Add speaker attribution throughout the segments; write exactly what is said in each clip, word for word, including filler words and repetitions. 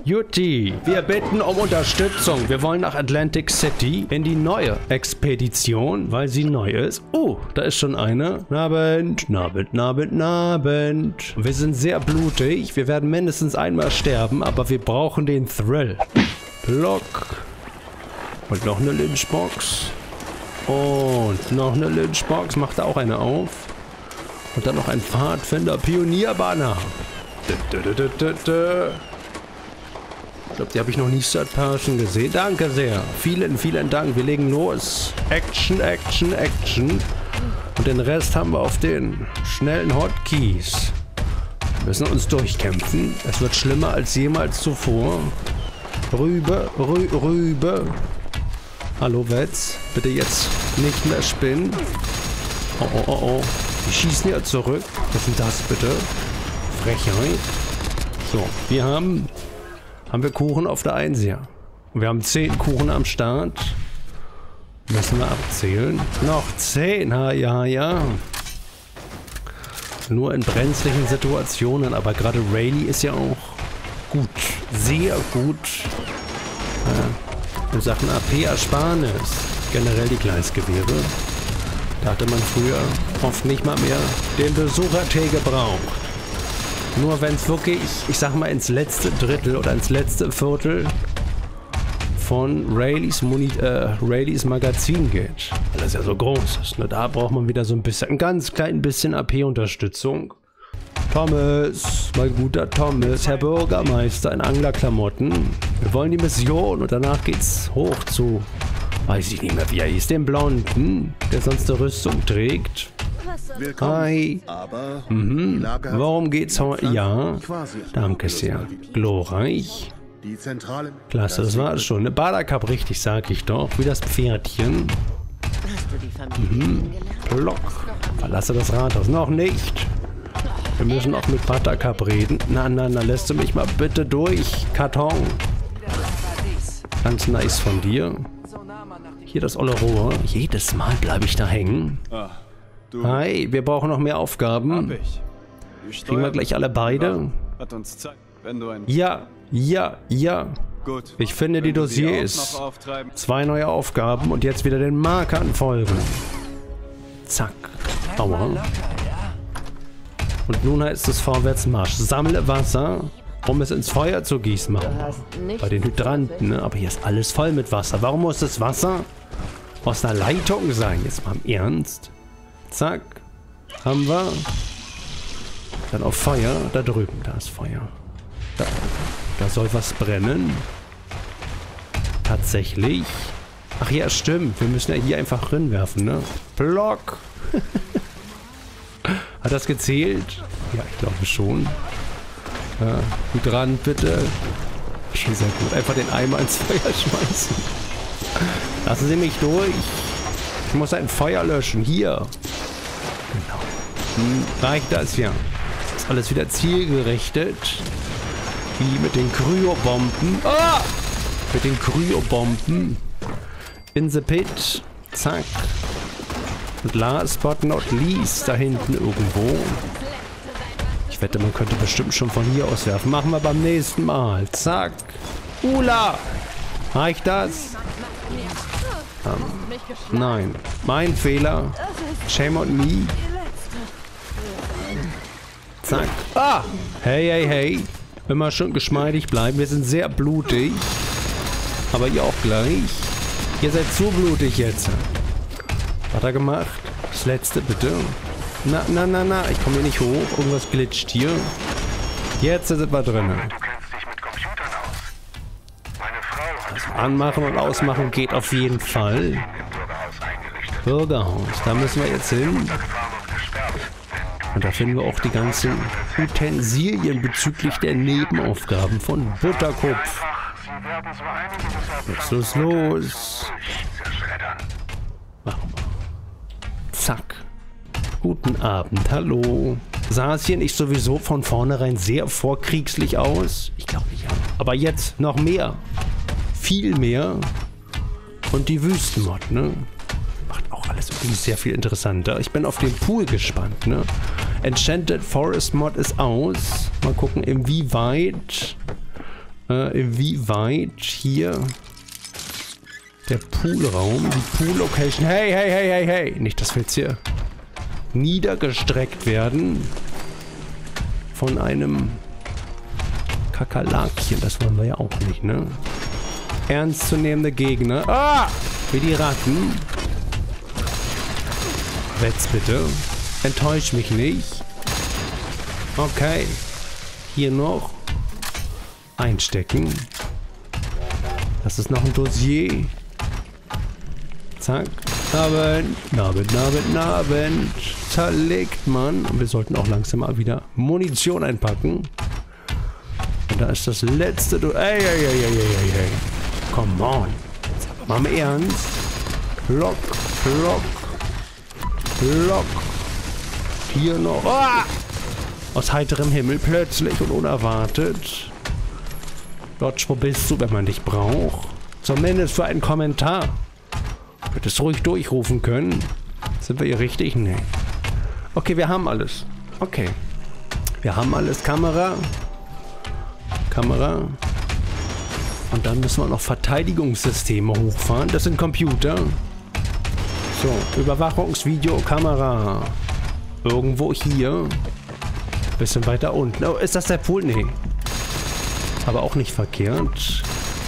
Speaker 1: Jutti, wir bitten um Unterstützung. Wir wollen nach Atlantic City in die neue Expedition, weil sie neu ist. Oh, da ist schon eine. Nabend, Nabend, Nabend, Nabend. Wir sind sehr blutig. Wir werden mindestens einmal sterben, aber wir brauchen den Thrill. Block. Und noch eine Lynchbox. Und noch eine Lynchbox. Macht da auch eine auf. Und dann noch ein Pfadfinder-Pionierbanner. Ich glaube, die habe ich noch nie Third Person gesehen. Danke sehr. Vielen, vielen Dank. Wir legen los. Action, Action, Action. Und den Rest haben wir auf den schnellen Hotkeys. Wir müssen uns durchkämpfen. Es wird schlimmer als jemals zuvor. Rübe, rü, Rübe. Hallo, Wetz. Bitte jetzt nicht mehr spinnen. Oh, oh, oh, oh. Die schießen ja zurück. Was ist denn das, bitte? Frechheit. So, wir haben... Haben wir Kuchen auf der Eins hier. Und wir haben zehn Kuchen am Start. Müssen wir abzählen. Noch zehn, ha, ja, ja. Nur in brenzlichen Situationen. Aber gerade Rayleigh ist ja auch gut. Sehr gut. Ja. In Sachen A P-Ersparnis. Generell die Gleisgewehre. Da hatte man früher oft nicht mal mehr den Besucher-T gebraucht. Nur wenn es wirklich, ich sag mal, ins letzte Drittel oder ins letzte Viertel von Rayleighs, Moni äh, Rayleighs Magazin geht. Weil das ja so groß ist. Ne? Da braucht man wieder so ein bisschen, ein ganz klein bisschen A P-Unterstützung. Thomas, mein guter Thomas, Herr Bürgermeister in Anglerklamotten. Wir wollen die Mission und danach geht's hoch zu, weiß ich nicht mehr, wie er hieß, den Blonden, der sonst eine Rüstung trägt. Hi.
Speaker 2: Aber
Speaker 1: mhm. Warum geht's heute? Ja. Danke sehr. Glorreich. Klasse, das war es schon. Eine Badercup, richtig, sag ich doch. Wie das Pferdchen. Mhm. Block. Verlasse das Rathaus. Noch nicht. Wir müssen auch mit Buttercup reden. Na, na, na, lässt du mich mal bitte durch. Karton. Ganz nice von dir. Hier das olle Rohr. Jedes Mal bleibe ich da hängen.
Speaker 3: Du.
Speaker 1: Hi, wir brauchen noch mehr Aufgaben. Kriegen wir gleich alle beide?
Speaker 3: Hat uns Zeit, wenn du ein
Speaker 1: ja, ja, ja.
Speaker 3: Gut.
Speaker 1: Ich finde die Dossiers. Zwei neue Aufgaben und jetzt wieder den Markern folgen. Zack. Aua. Und nun heißt es Vorwärtsmarsch. Sammle Wasser, um es ins Feuer zu gießen. Bei den Hydranten, ne? Aber hier ist alles voll mit Wasser. Warum muss das Wasser aus einer Leitung sein? Jetzt mal im Ernst. Zack. Haben wir. Dann auf Feuer. Da drüben, da ist Feuer. Da, da soll was brennen. Tatsächlich. Ach ja, stimmt. Wir müssen ja hier einfach reinwerfen, ne? Block. Hat das gezählt? Ja, ich glaube schon. Ja, Hydrant bitte. Schon sehr gut. Einfach den Eimer ins Feuer schmeißen. Lassen Sie mich durch. Ich muss ein Feuer löschen. Hier. Genau. Hm, reicht das ja. Ist alles wieder zielgerichtet. Wie mit den Kryobomben. Ah! Mit den Kryobomben. In the pit. Zack. Und last but not least, da hinten irgendwo. Ich wette, man könnte bestimmt schon von hier aus werfen. Machen wir beim nächsten Mal. Zack. Ula! Reicht das? Um, nein. Mein Fehler. Shame on me. Zack. Ah! Hey, hey, hey. Immer schön geschmeidig bleiben. Wir sind sehr blutig. Aber ihr auch gleich. Ihr seid zu blutig jetzt. Was hat er gemacht? Das letzte bitte. Na, na, na, na. Ich komme hier nicht hoch. Irgendwas glitscht hier. Jetzt sind wir drin. Das Anmachen und Ausmachen geht auf jeden Fall. Bürgerhaus. Da müssen wir jetzt hin. Und da finden wir auch die ganzen Utensilien bezüglich der Nebenaufgaben von Butterkopf. Jetzt los, los. Machen wir. Zack. Guten Abend, hallo. Sah es hier nicht sowieso von vornherein sehr vorkriegslich aus? Ich glaube nicht. Aber jetzt noch mehr. Viel mehr. Und die Wüstenmod, ne? Macht auch alles irgendwie sehr viel interessanter. Ich bin auf den Pool gespannt, ne? Enchanted Forest Mod ist aus. Mal gucken, inwieweit Äh, inwieweit hier der Poolraum, die Pool-Location... Hey, hey, hey, hey, hey! Nicht, dass wir jetzt hier niedergestreckt werden von einem Kakerlakchen. Das wollen wir ja auch nicht, ne? Ernstzunehmende Gegner. Ah! Wie die Ratten. Wetz bitte. Enttäusch mich nicht. Okay. Hier noch. Einstecken. Das ist noch ein Dossier. Zack. Abend, Abend, Abend, Abend. Zerlegt man. Und wir sollten auch langsam mal wieder Munition einpacken. Und da ist das letzte... Do ey, ey, ey, ey, ey, ey, ey. Come on. Mal im Ernst. Lock, lock, lock. Hier noch. Ah! Aus heiterem Himmel plötzlich und unerwartet. Dodge, wo bist du, wenn man dich braucht? Zumindest für einen Kommentar. Hättest ruhig durchrufen können. Sind wir hier richtig? Nee. Okay, wir haben alles. Okay. Wir haben alles. Kamera. Kamera. Und dann müssen wir noch Verteidigungssysteme hochfahren. Das sind Computer. So, Überwachungsvideo, Kamera. Irgendwo hier. Bisschen weiter unten. Oh, ist das der Pool? Nee. Aber auch nicht verkehrt.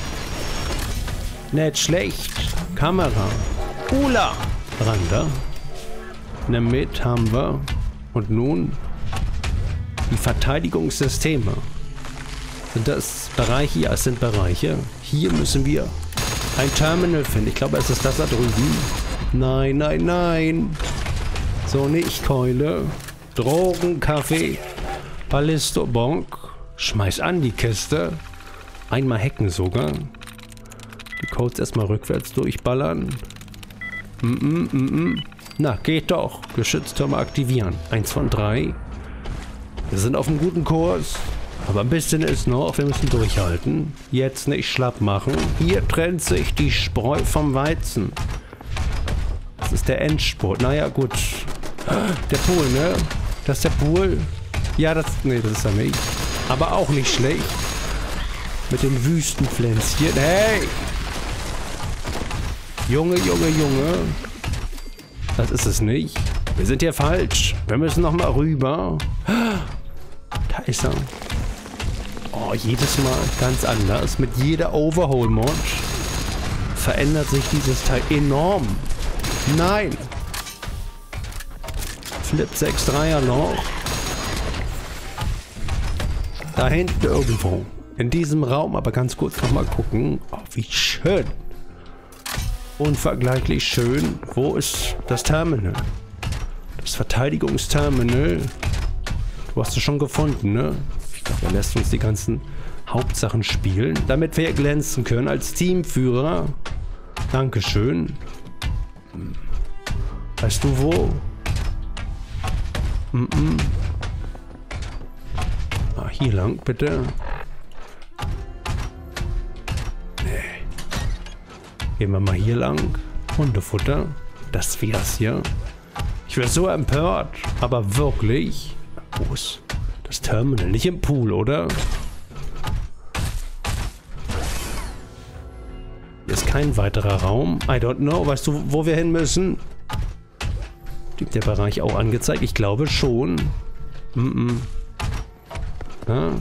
Speaker 1: Nicht schlecht. Kamera. Ula. Randa. Ne mit haben wir. Und nun die Verteidigungssysteme. Sind das Bereiche? Ja, es sind Bereiche. Hier müssen wir ein Terminal finden. Ich glaube, es ist das da drüben. Nein, nein, nein. So nicht, Keule. Drogen, Kaffee. Ballisto, Bonk. Schmeiß an die Kiste. Einmal hacken sogar. Die Codes erstmal rückwärts durchballern. Mm -mm, mm -mm. Na, geht doch. Geschütztürme aktivieren. Eins von drei. Wir sind auf einem guten Kurs. Aber ein bisschen ist noch. Wir müssen durchhalten. Jetzt nicht schlapp machen. Hier trennt sich die Spreu vom Weizen. Das ist der Endspurt. Naja, gut. Der Pool, ne? Das ist der Pool. Ja, das... Ne, das ist er nicht. Aber auch nicht schlecht. Mit den Wüstenpflänzchen. Hey! Junge, Junge, Junge. Das ist es nicht. Wir sind hier falsch. Wir müssen noch mal rüber. Da ist er. Oh, jedes Mal ganz anders. Mit jeder Overhaul-Mod verändert sich dieses Teil enorm. Nein! Flip sechs dreier noch. Da hinten irgendwo. In diesem Raum, aber ganz kurz noch mal gucken. Oh, wie schön. Unvergleichlich schön. Wo ist das Terminal? Das Verteidigungsterminal. Du hast es schon gefunden, ne? Ich glaube, er lässt uns die ganzen Hauptsachen spielen, damit wir glänzen können als Teamführer. Dankeschön. Weißt du wo? Mm -mm. Ah, hier lang, bitte. Nee. Gehen wir mal hier lang. Hundefutter. Das wär's hier. Ich wäre so empört. Aber wirklich. Wo ist das Terminal? Nicht im Pool, oder? Hier ist kein weiterer Raum. I don't know. Weißt du, wo wir hin müssen? Gibt der Bereich auch angezeigt? Ich glaube schon. Mm -mm. Ah.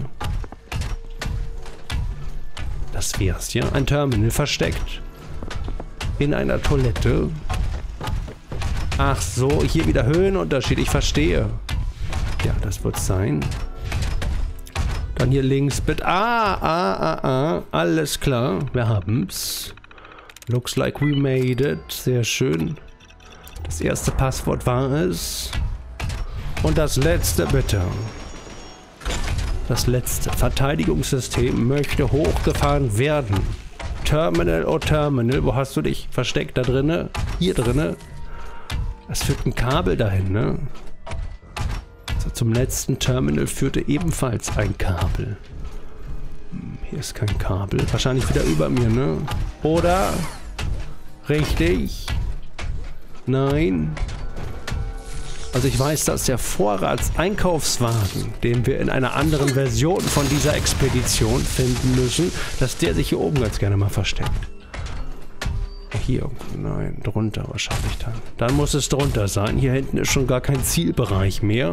Speaker 1: Das wär's, ja. Ein Terminal versteckt. In einer Toilette. Ach so, hier wieder Höhenunterschied. Ich verstehe. Ja, das wird's sein. Dann hier links bitte. Ah, ah, ah, ah. Alles klar. Wir haben's. Looks like we made it. Sehr schön. Das erste Passwort war es. Und das letzte bitte. Das letzte Verteidigungssystem möchte hochgefahren werden. Terminal, oh Terminal, wo hast du dich versteckt? Da drinne? Hier drinne? Das führt ein Kabel dahin, ne? So, zum letzten Terminal führte ebenfalls ein Kabel. Hm, hier ist kein Kabel. Wahrscheinlich wieder über mir, ne? Oder? Richtig? Nein? Also ich weiß, dass der Vorratseinkaufswagen, den wir in einer anderen Version von dieser Expedition finden müssen, dass der sich hier oben ganz gerne mal versteckt. Hier, nein, drunter wahrscheinlich dann. Dann muss es drunter sein. Hier hinten ist schon gar kein Zielbereich mehr.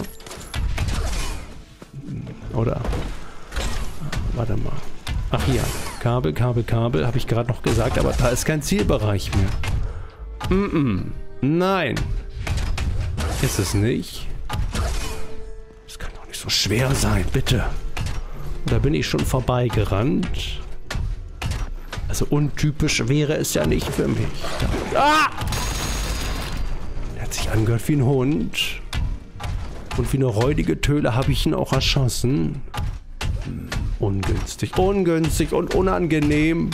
Speaker 1: Oder? Warte mal. Ach hier, Kabel, Kabel, Kabel, habe ich gerade noch gesagt, aber da ist kein Zielbereich mehr. Mm-mm. Nein. Ist es nicht? Das kann doch nicht so schwer sein, bitte. Da bin ich schon vorbeigerannt. Also untypisch wäre es ja nicht für mich. Da. Ah! Der hat sich angehört wie ein Hund. Und wie eine räudige Töle habe ich ihn auch erschossen. Hm, ungünstig, ungünstig und unangenehm.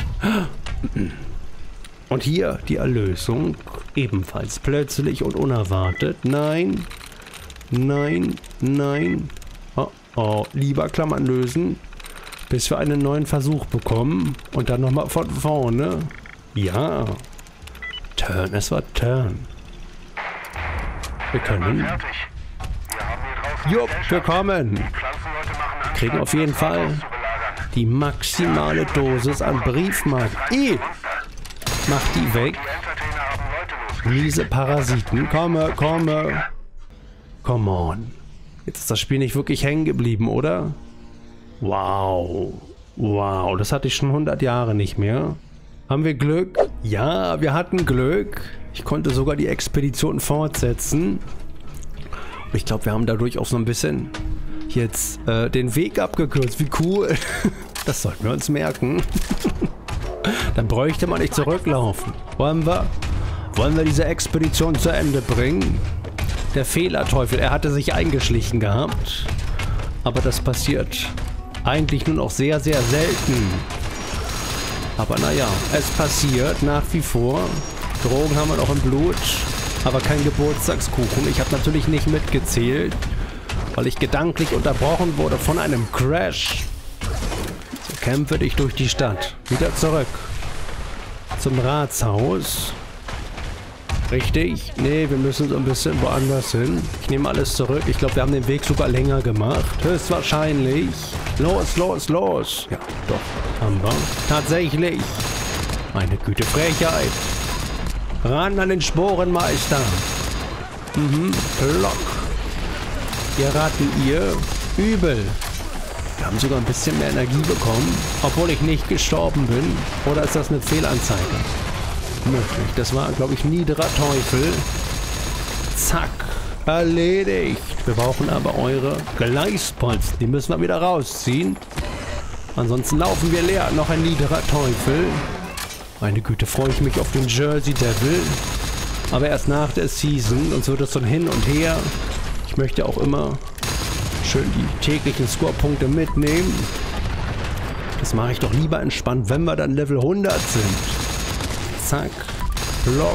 Speaker 1: Und hier die Erlösung. Ebenfalls plötzlich und unerwartet. Nein. Nein. Nein. Oh, oh. Lieber Klammern lösen. Bis wir einen neuen Versuch bekommen. Und dann nochmal von vorne. Ja. Turn. Es war Turn. Wir können. Jupp, wir kommen. Wir kriegen auf jeden Fall die maximale Dosis an Briefmarken. I. Mach die weg. Miese Parasiten. Komme, komme. Come on. Jetzt ist das Spiel nicht wirklich hängen geblieben, oder? Wow. Wow, das hatte ich schon hundert Jahre nicht mehr. Haben wir Glück? Ja, wir hatten Glück. Ich konnte sogar die Expedition fortsetzen. Und ich glaube, wir haben dadurch auch so ein bisschen jetzt äh, den Weg abgekürzt. Wie cool. Das sollten wir uns merken. Dann bräuchte man nicht zurücklaufen. Wollen wir? Wollen wir diese Expedition zu Ende bringen? Der Fehlerteufel, er hatte sich eingeschlichen gehabt. Aber das passiert eigentlich nur noch sehr, sehr selten. Aber naja, es passiert nach wie vor. Drogen haben wir noch im Blut. Aber kein Geburtstagskuchen. Ich habe natürlich nicht mitgezählt, weil ich gedanklich unterbrochen wurde von einem Crash. So, kämpfe dich durch die Stadt. Wieder zurück. Zum Ratshaus. Richtig? Nee, wir müssen so ein bisschen woanders hin. Ich nehme alles zurück. Ich glaube, wir haben den Weg sogar länger gemacht. Höchstwahrscheinlich. Los, los, los. Ja, doch. Haben wir. Tatsächlich. Meine Güte, Frechheit. Ran an den Sporenmeister. Mhm. Block. Ihr raten ihr. Übel. Wir haben sogar ein bisschen mehr Energie bekommen, obwohl ich nicht gestorben bin. Oder ist das eine Fehlanzeige? Möglich. Das war, glaube ich, niederer Teufel. Zack. Erledigt. Wir brauchen aber eure Gleispolster. Die müssen wir wieder rausziehen. Ansonsten laufen wir leer. Noch ein niederer Teufel. Meine Güte, freue ich mich auf den Jersey Devil. Aber erst nach der Season. Sonst wird es so ein Hin und Her. Ich möchte auch immer schön die täglichen Scorepunkte mitnehmen. Das mache ich doch lieber entspannt, wenn wir dann Level hundert sind. Zack. Block.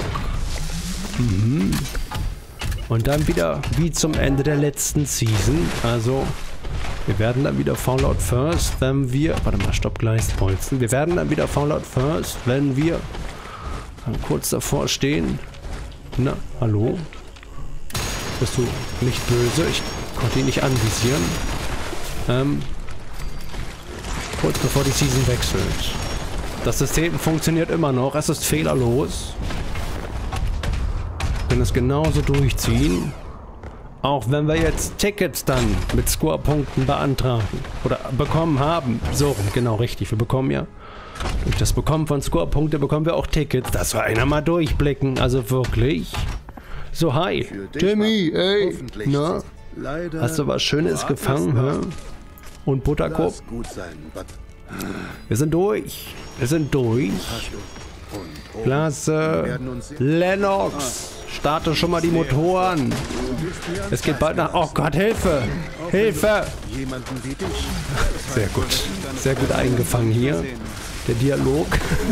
Speaker 1: Mhm. Und dann wieder wie zum Ende der letzten Season. Also, wir werden dann wieder Fallout First, wenn wir... Warte mal, stopp, Gleisbolzen. Wir werden dann wieder Fallout First, wenn wir kurz davor stehen. Na, hallo? Bist du nicht böse? Ich konnte ihn nicht anvisieren. Ähm, kurz bevor die Season wechselt. Das System funktioniert immer noch. Es ist fehlerlos. Wir können es genauso durchziehen. Auch wenn wir jetzt Tickets dann mit Scorepunkten beantragen. Oder bekommen haben. So, genau richtig. Wir bekommen ja durch das Bekommen von Scorepunkte bekommen wir auch Tickets. Das war einer mal durchblicken. Also wirklich. So, hi. Timmy, ey. Na? Hast du was Schönes gefangen, hä? Und Butterkopf? Wir sind durch. Wir sind durch. Klasse. Lennox. Starte schon mal die Motoren. Es geht bald nach... Oh Gott, Hilfe. Hilfe. Sehr gut. Sehr gut eingefangen hier. Der Dialog.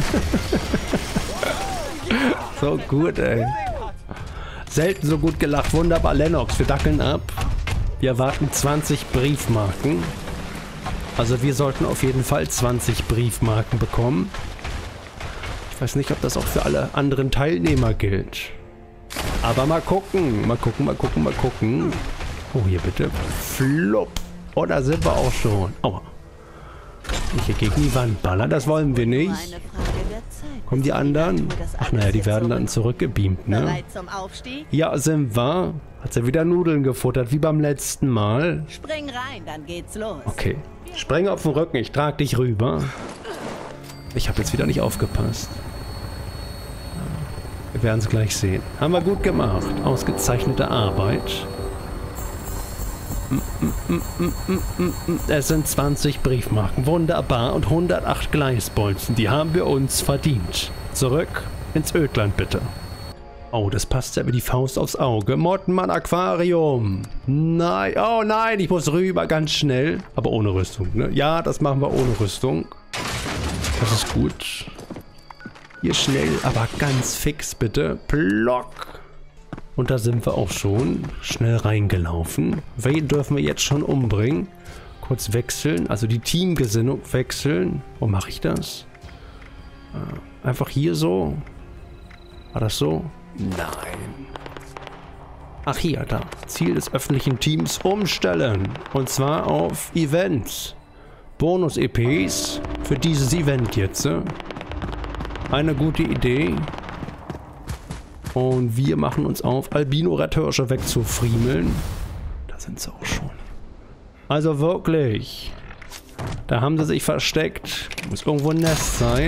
Speaker 1: So gut, ey. Selten so gut gelacht. Wunderbar, Lennox. Wir dackeln ab. Wir erwarten zwanzig Briefmarken. Also wir sollten auf jeden Fall zwanzig Briefmarken bekommen. Ich weiß nicht, ob das auch für alle anderen Teilnehmer gilt. Aber mal gucken. Mal gucken, mal gucken, mal gucken. Oh, hier bitte. Flupp. Oh, da sind wir auch schon. Aua. Ich hier gegen die Wand ballern, das wollen wir nicht. Kommen die anderen? Ach naja, die werden dann zurückgebeamt, ne? Ja, sind wir. Hat sie wieder Nudeln gefuttert, wie beim letzten Mal.
Speaker 2: Spring rein, dann geht's los.
Speaker 1: Okay. Spreng auf den Rücken, ich trag dich rüber. Ich habe jetzt wieder nicht aufgepasst. Wir werden es gleich sehen. Haben wir gut gemacht. Ausgezeichnete Arbeit. Es sind zwanzig Briefmarken. Wunderbar. Und hundertacht Gleisbolzen. Die haben wir uns verdient. Zurück ins Ödland, bitte. Oh, das passt ja wie die Faust aufs Auge. Mottenmann Aquarium. Nein. Oh nein, ich muss rüber ganz schnell. Aber ohne Rüstung, ne? Ja, das machen wir ohne Rüstung. Das ist gut. Hier schnell, aber ganz fix, bitte. Plock. Und da sind wir auch schon. Schnell reingelaufen. Wen dürfen wir jetzt schon umbringen? Kurz wechseln. Also die Teamgesinnung wechseln. Wo mache ich das? Einfach hier so. War das so? Nein. Ach hier, da. Ziel des öffentlichen Teams umstellen. Und zwar auf Events. Bonus-E Ps für dieses Event jetzt. Eine gute Idee. Und wir machen uns auf, Albino-Retthirsche wegzufriemeln. Da sind sie auch schon. Also wirklich. Da haben sie sich versteckt. Muss irgendwo ein Nest sein.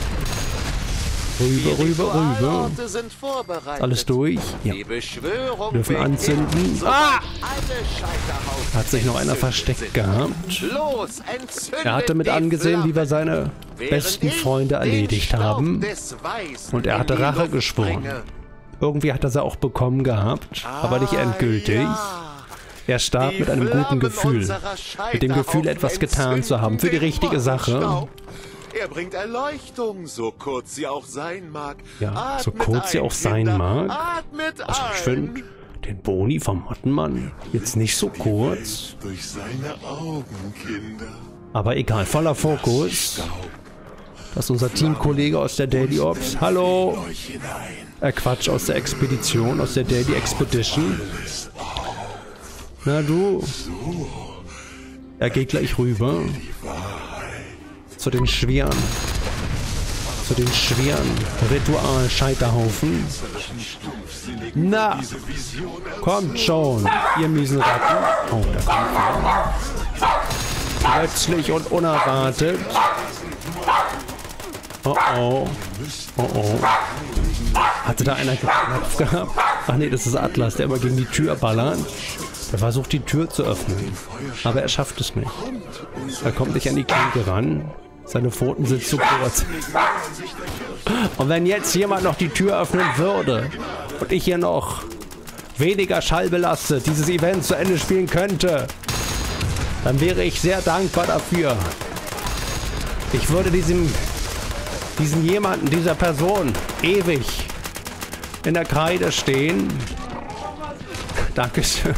Speaker 1: Rüber, rüber, rüber. Alles durch? Ja. Dürfen anzünden. Ah! Hat sich noch einer versteckt gehabt. Er hatte mit angesehen, wie wir seine besten Freunde erledigt haben. Und er hatte Rache geschworen. Irgendwie hat er sie auch bekommen gehabt, aber nicht endgültig. Er starb mit einem guten Gefühl. Mit dem Gefühl, etwas getan zu haben für die richtige Sache.
Speaker 4: Er bringt Erleuchtung, so kurz sie auch sein mag.
Speaker 1: Ja, so kurz sie auch sein mag. Also ich finde den Boni vom Mottenmann jetzt nicht so kurz.
Speaker 4: Durch seine Augen, Kinder.
Speaker 1: Aber egal, voller Fokus. Das ist unser Teamkollege aus der Daily Ops. Hallo! Äh, Quatsch, aus der Expedition, aus der Daily Expedition. Na du. Er geht gleich rüber. Zu den schweren, zu den schweren Ritual-Scheiterhaufen. Na, kommt schon, ihr miesen Ratten. Oh, da kommt er. Plötzlich und unerwartet. Oh oh, oh oh. Hatte da einer geklopft gehabt? Ach nee, das ist Atlas, der immer gegen die Tür ballert. Er versucht die Tür zu öffnen, aber er schafft es nicht. Er kommt nicht an die Klinke ran. Seine Pfoten sind zu kurz. Und wenn jetzt jemand noch die Tür öffnen würde und ich hier noch weniger schallbelastet dieses Event zu Ende spielen könnte, dann wäre ich sehr dankbar dafür. Ich würde diesem, diesen jemanden, dieser Person ewig in der Kreide stehen. Dankeschön.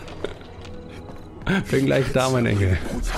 Speaker 1: Bin gleich da, mein Engel.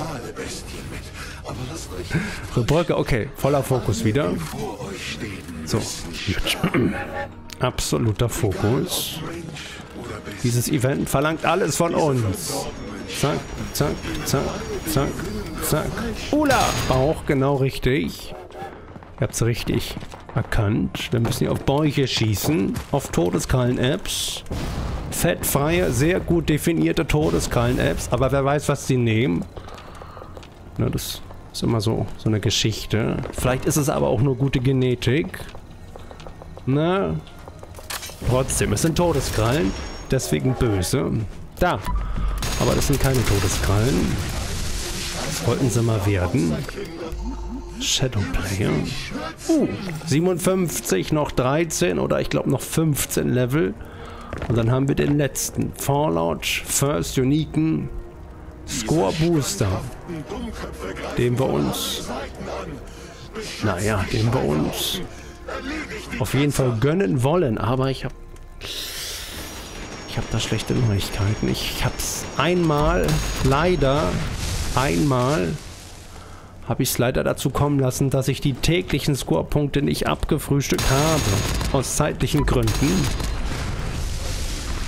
Speaker 1: So, Brücke, okay. Voller Fokus wieder. So. Absoluter Fokus. Dieses Event verlangt alles von uns. Zack, zack, zack, zack, zack. Ula! Auch genau richtig. Ihr habt es richtig erkannt. Wir müssen hier auf Bäuche schießen. Auf Todeskrallen-Apps. Fettfreie, sehr gut definierte Todeskrallen-Apps. Aber wer weiß, was sie nehmen. Na, das ist immer so, so eine Geschichte. Vielleicht ist es aber auch nur gute Genetik. Na, trotzdem, es sind Todeskrallen. Deswegen böse. Da. Aber das sind keine Todeskrallen. Das wollten sie mal werden. Shadowplayer. Uh, siebenundfünfzig, noch dreizehn oder ich glaube noch fünfzehn Level. Und dann haben wir den letzten. Fallout First Uniken Score Booster. Den wir uns... Naja, den wir uns auf jeden Fall gönnen wollen. Aber ich habe... Ich habe da schlechte Neuigkeiten. Ich habe es einmal, leider, einmal... habe ich es leider dazu kommen lassen, dass ich die täglichen Scorepunkte nicht abgefrühstückt habe. Aus zeitlichen Gründen.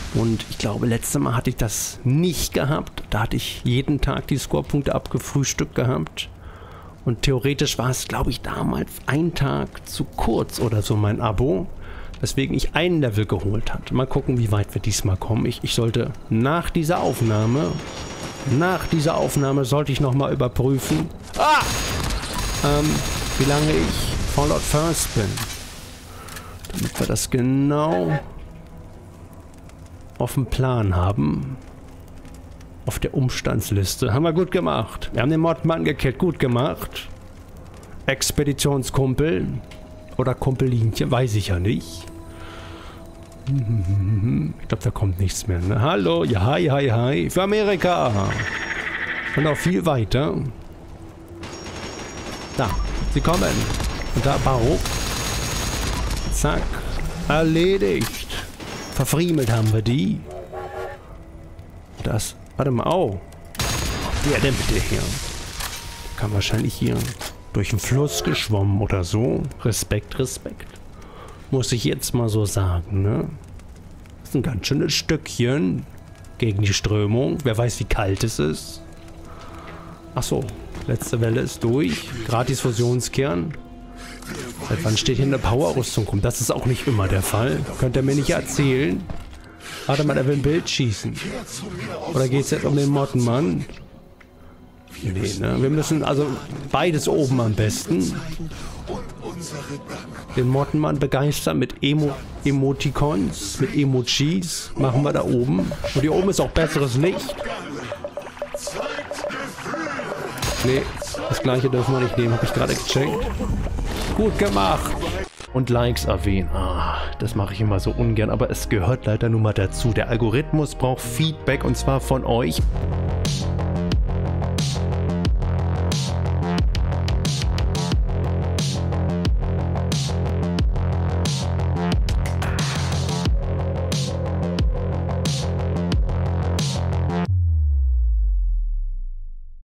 Speaker 1: Und ich glaube, letztes Mal hatte ich das nicht gehabt. Da hatte ich jeden Tag die Scorepunkte abgefrühstückt gehabt. Und theoretisch war es, glaube ich, damals ein Tag zu kurz oder so mein Abo. Weswegen ich ein Level geholt hatte. Mal gucken, wie weit wir diesmal kommen. Ich, ich sollte nach dieser Aufnahme, nach dieser Aufnahme sollte ich nochmal überprüfen, ah! ähm, wie lange ich Fallout First bin. Damit wir das genau auf dem Plan haben. Auf der Umstandsliste. Haben wir gut gemacht. Wir haben den Modmann gekillt. Gut gemacht. Expeditionskumpel. Oder Kumpelinchen. Weiß ich ja nicht. Ich glaube, da kommt nichts mehr. Ne? Hallo. Ja, hi, hi, hi. Für Amerika. Und auch viel weiter. Da. Sie kommen. Und da Bau. Zack. Erledigt. Verfriemelt haben wir die. Das. Warte mal. Oh. Der denn bitte her? Der kann wahrscheinlich hier durch den Fluss geschwommen oder so. Respekt, Respekt. Muss ich jetzt mal so sagen, ne? Das ist ein ganz schönes Stückchen gegen die Strömung. Wer weiß, wie kalt es ist. Ach so. Letzte Welle ist durch. Gratis Fusionskern. Seit wann steht hier eine Powerrüstung rum? Das ist auch nicht immer der Fall. Könnt ihr mir nicht erzählen. Warte mal, er will ein Bild schießen. Oder geht es jetzt um den Mottenmann? Nee, ne? Wir müssen also beides oben am besten. Den Mottenmann begeistern mit Emo Emoticons, mit Emojis. Machen wir da oben. Und hier oben ist auch besseres Licht. Nee, das gleiche dürfen wir nicht nehmen. Habe ich gerade gecheckt. Gut gemacht. Und Likes erwähnen. Ah, das mache ich immer so ungern, aber es gehört leider nun mal dazu. Der Algorithmus braucht Feedback und zwar von euch.